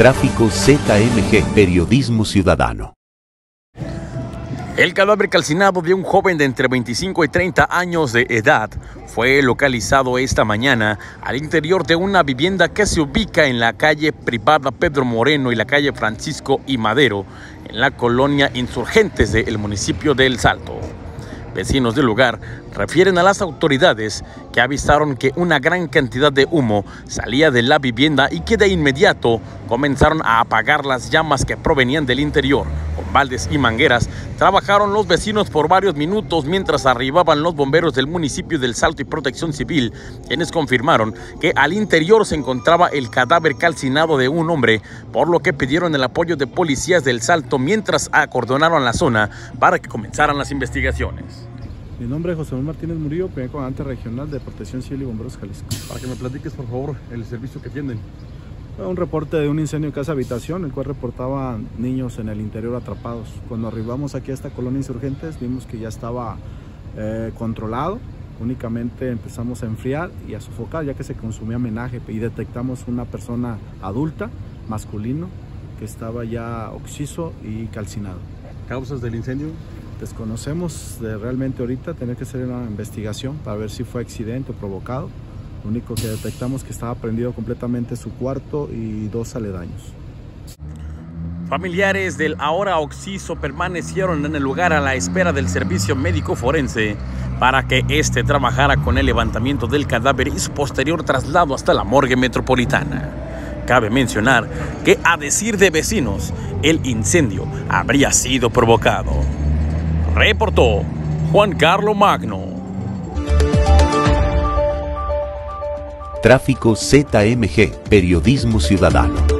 Tráfico ZMG, Periodismo Ciudadano. El cadáver calcinado de un joven de entre 25 y 30 años de edad fue localizado esta mañana al interior de una vivienda que se ubica en la calle privada Pedro Moreno y la calle Francisco y Madero, en la colonia Insurgentes del municipio de El Salto. Vecinos del lugar refieren a las autoridades que avisaron que una gran cantidad de humo salía de la vivienda y que de inmediato comenzaron a apagar las llamas que provenían del interior. Con baldes y mangueras trabajaron los vecinos por varios minutos mientras arribaban los bomberos del municipio del Salto y Protección Civil, quienes confirmaron que al interior se encontraba el cadáver calcinado de un hombre, por lo que pidieron el apoyo de policías del Salto mientras acordonaron la zona para que comenzaran las investigaciones. Mi nombre es José Manuel Martínez Murillo, primer comandante regional de Protección Civil y Bomberos Jalisco. Para que me platiques, por favor, el servicio que tienen. Fue un reporte de un incendio en casa habitación, el cual reportaba niños en el interior atrapados. Cuando arribamos aquí a esta colonia Insurgentes, vimos que ya estaba controlado. Únicamente empezamos a enfriar y a sofocar, ya que se consumía menaje, y detectamos una persona adulta, masculino, que estaba ya oxiso y calcinado. ¿Causas del incendio? Desconocemos realmente ahorita, tener que hacer una investigación para ver si fue accidente o provocado. Lo único que detectamos que estaba prendido completamente su cuarto y dos aledaños. Familiares del ahora occiso permanecieron en el lugar a la espera del servicio médico forense para que éste trabajara con el levantamiento del cadáver y su posterior traslado hasta la morgue metropolitana. Cabe mencionar que, a decir de vecinos, el incendio habría sido provocado. Reportó Juan Carlos Magno. Tráfico ZMG, Periodismo Ciudadano.